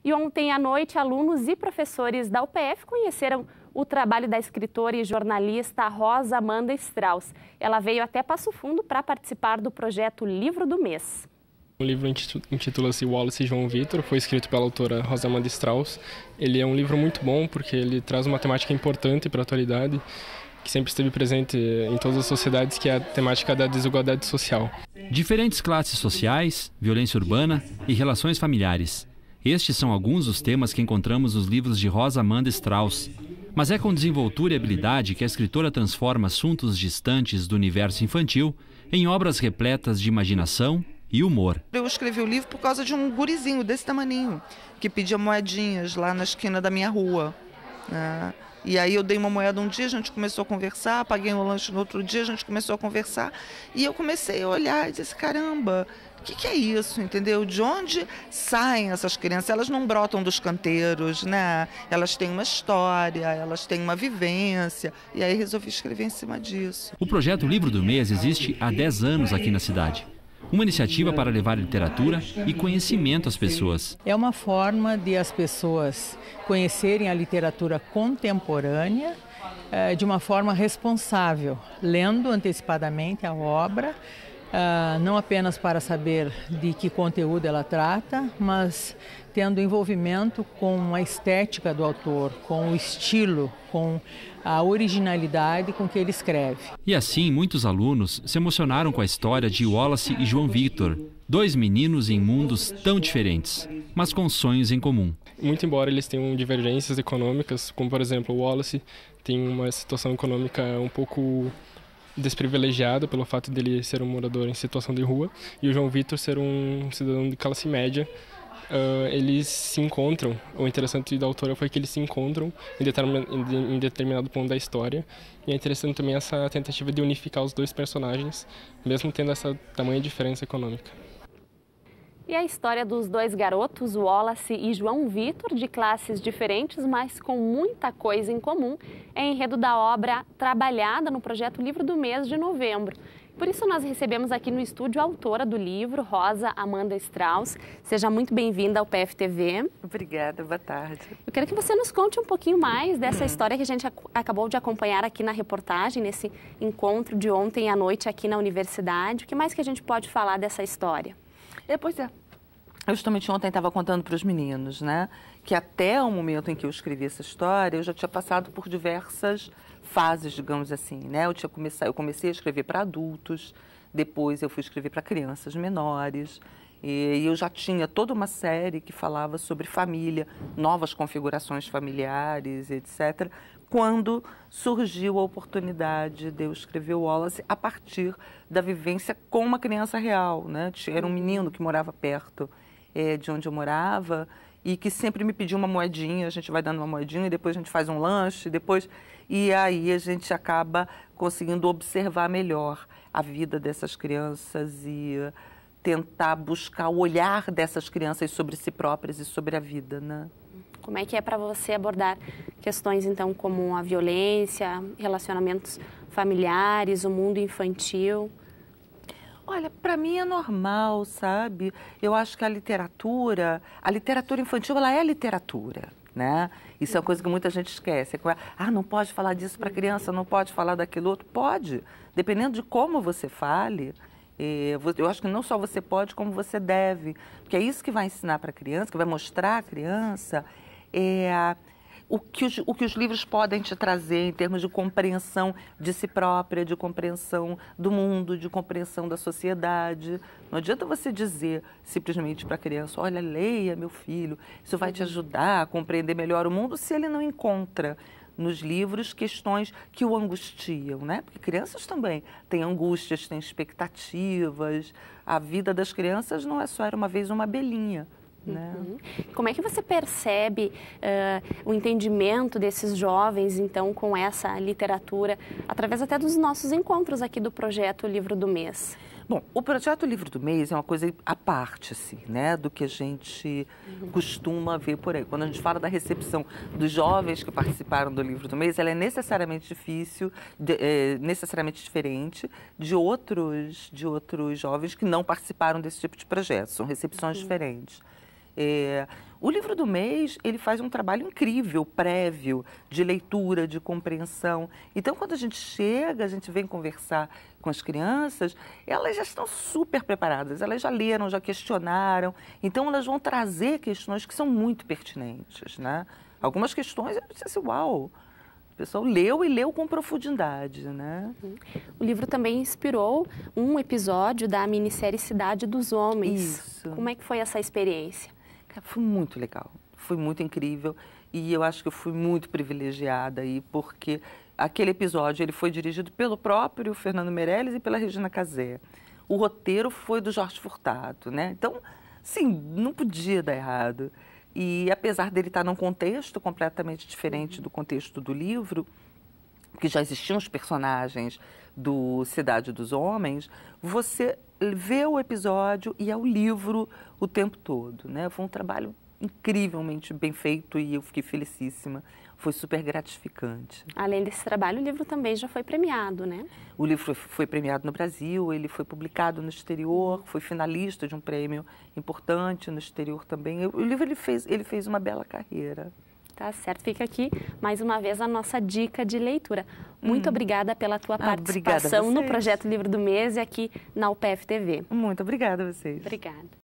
E ontem à noite, alunos e professores da UPF conheceram o trabalho da escritora e jornalista Rosa Amanda Strauss. Ela veio até Passo Fundo para participar do projeto Livro do Mês. O livro intitula-se Wallace e João Vitor, foi escrito pela autora Rosa Amanda Strauss. Ele é um livro muito bom porque ele traz uma temática importante para a atualidade, que sempre esteve presente em todas as sociedades, que é a temática da desigualdade social. Diferentes classes sociais, violência urbana e relações familiares. Estes são alguns dos temas que encontramos nos livros de Rosa Amanda Strauss. Mas é com desenvoltura e habilidade que a escritora transforma assuntos distantes do universo infantil em obras repletas de imaginação e humor. Eu escrevi o livro por causa de um gurizinho desse tamaninho, que pedia moedinhas lá na esquina da minha rua, né? E aí eu dei uma moeda um dia, a gente começou a conversar, paguei um lanche no outro dia, a gente começou a conversar. E eu comecei a olhar e disse, caramba, o que é isso, entendeu? De onde saem essas crianças? Elas não brotam dos canteiros, né? Elas têm uma história, elas têm uma vivência. E aí resolvi escrever em cima disso. O projeto Livro do Mês existe há 10 anos aqui na cidade. Uma iniciativa para levar literatura e conhecimento às pessoas. É uma forma de as pessoas conhecerem a literatura contemporânea de uma forma responsável, lendo antecipadamente a obra, não apenas para saber de que conteúdo ela trata, mas tendo envolvimento com a estética do autor, com o estilo, com a originalidade com que ele escreve. E assim, muitos alunos se emocionaram com a história de Wallace e João Vitor, dois meninos em mundos tão diferentes, mas com sonhos em comum. Muito embora eles tenham divergências econômicas, como por exemplo o Wallace tem uma situação econômica um pouco desprivilegiada pelo fato dele ser um morador em situação de rua e o João Vitor ser um cidadão de classe média. Eles se encontram, o interessante da autora foi que eles se encontram em determinado ponto da história, e é interessante também essa tentativa de unificar os dois personagens, mesmo tendo essa tamanha diferença econômica. E a história dos dois garotos, Wallace e João Vitor, de classes diferentes, mas com muita coisa em comum, é enredo da obra trabalhada no projeto Livro do Mês de novembro. Por isso nós recebemos aqui no estúdio a autora do livro, Rosa Amanda Strauss. Seja muito bem-vinda ao PFTV. Obrigada, boa tarde. Eu quero que você nos conte um pouquinho mais dessa história que a gente acabou de acompanhar aqui na reportagem, nesse encontro de ontem à noite aqui na universidade. O que mais que a gente pode falar dessa história? Pois é. Eu justamente ontem estava contando para os meninos, né, que até o momento em que eu escrevi essa história, eu já tinha passado por diversas fases, digamos assim, né? Eu comecei a escrever para adultos, depois eu fui escrever para crianças menores, e eu já tinha toda uma série que falava sobre família, novas configurações familiares, etc., quando surgiu a oportunidade de eu escrever o Wallace a partir da vivência com uma criança real, né? Era um menino que morava perto de onde eu morava e que sempre me pediu uma moedinha, a gente vai dando uma moedinha e depois a gente faz um lanche, e aí a gente acaba conseguindo observar melhor a vida dessas crianças e tentar buscar o olhar dessas crianças sobre si próprias e sobre a vida, né? Como é que é para você abordar questões, então, como a violência, relacionamentos familiares, o mundo infantil? Olha, para mim é normal, sabe? Eu acho que a literatura infantil, ela é literatura, né? Isso é uma coisa que muita gente esquece. Não pode falar disso para criança, não pode falar daquilo outro. Pode, dependendo de como você fale. Eu acho que não só você pode, como você deve. Porque é isso que vai ensinar para a criança, que vai mostrar à criança o que os livros podem te trazer em termos de compreensão de si própria, de compreensão do mundo, de compreensão da sociedade. Não adianta você dizer simplesmente para a criança, olha, leia, meu filho, isso vai te ajudar a compreender melhor o mundo, se ele não encontra nos livros questões que o angustiam, né? Porque crianças também têm angústias, têm expectativas. A vida das crianças não é só era uma vez uma abelhinha. Né? Como é que você percebe o entendimento desses jovens, então, com essa literatura, através até dos nossos encontros aqui do projeto Livro do Mês? Bom, o projeto Livro do Mês é uma coisa à parte, assim, né, do que a gente costuma ver por aí. Quando a gente fala da recepção dos jovens que participaram do Livro do Mês, ela é necessariamente necessariamente diferente de outros jovens que não participaram desse tipo de projeto. São recepções diferentes. O livro do mês, ele faz um trabalho incrível, prévio, de leitura, de compreensão. Então, quando a gente chega, a gente vem conversar com as crianças, elas já estão super preparadas, elas já leram, já questionaram. Então, elas vão trazer questões que são muito pertinentes, né? Algumas questões, eu disse assim, uau, o pessoal leu e leu com profundidade, né? O livro também inspirou um episódio da minissérie Cidade dos Homens. Isso. Como é que foi essa experiência? Foi muito legal, foi muito incrível e eu acho que eu fui muito privilegiada aí, porque aquele episódio ele foi dirigido pelo próprio Fernando Meirelles e pela Regina Casé. O roteiro foi do Jorge Furtado, né? Então, sim, não podia dar errado. E apesar dele estar num contexto completamente diferente do contexto do livro, que já existiam os personagens do Cidade dos Homens, você vê o episódio e é o livro o tempo todo, né? Foi um trabalho incrivelmente bem feito e eu fiquei felicíssima. Foi super gratificante. Além desse trabalho, o livro também já foi premiado, né? O livro foi premiado no Brasil, ele foi publicado no exterior, foi finalista de um prêmio importante no exterior também. O livro ele fez uma bela carreira. Tá certo, fica aqui mais uma vez a nossa dica de leitura. Muito obrigada pela tua participação no projeto Livro do Mês e aqui na UPF TV. Muito obrigada a vocês. Obrigada.